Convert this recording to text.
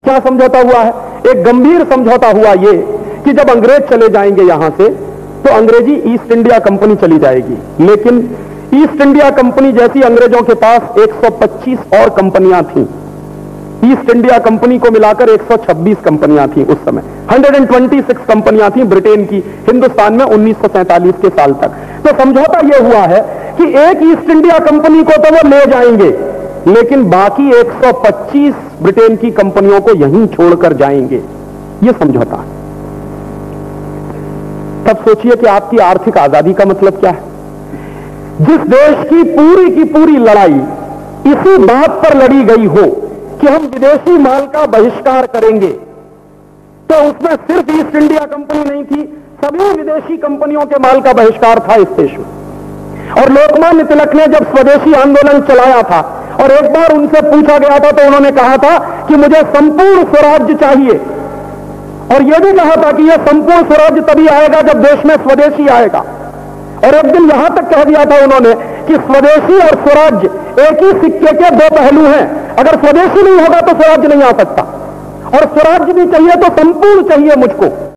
क्या समझौता हुआ है? एक गंभीर समझौता हुआ ये कि जब अंग्रेज चले जाएंगे यहां से तो अंग्रेजी ईस्ट इंडिया कंपनी चली जाएगी, लेकिन ईस्ट इंडिया कंपनी जैसी अंग्रेजों के पास 125 और कंपनियां थीं। ईस्ट इंडिया कंपनी को मिलाकर 126 कंपनियां थीं उस समय। 126 कंपनियां थीं ब्रिटेन की हिंदुस्तान में 1947 के साल तक। तो समझौता यह हुआ है कि एक ईस्ट इंडिया कंपनी को तो वो ले जाएंगे, लेकिन बाकी 125 ब्रिटेन की कंपनियों को यहीं छोड़कर जाएंगे। यह समझौता है। तब सोचिए कि आपकी आर्थिक आजादी का मतलब क्या है। जिस देश की पूरी लड़ाई इसी बात पर लड़ी गई हो कि हम विदेशी माल का बहिष्कार करेंगे, तो उसमें सिर्फ ईस्ट इंडिया कंपनी नहीं थी, सभी विदेशी कंपनियों के माल का बहिष्कार था इस देश में। और लोकमान्य तिलक ने जब स्वदेशी आंदोलन चलाया था और एक बार उनसे पूछा गया था तो उन्होंने कहा था कि मुझे संपूर्ण स्वराज्य चाहिए, और यह भी कहा था कि यह संपूर्ण स्वराज्य तभी आएगा जब देश में स्वदेशी आएगा। और एक दिन यहां तक कह दिया था उन्होंने कि स्वदेशी और स्वराज्य एक ही सिक्के के दो पहलू हैं, अगर स्वदेशी नहीं होगा तो स्वराज्य नहीं आ सकता, और स्वराज्य भी चाहिए तो संपूर्ण चाहिए मुझको।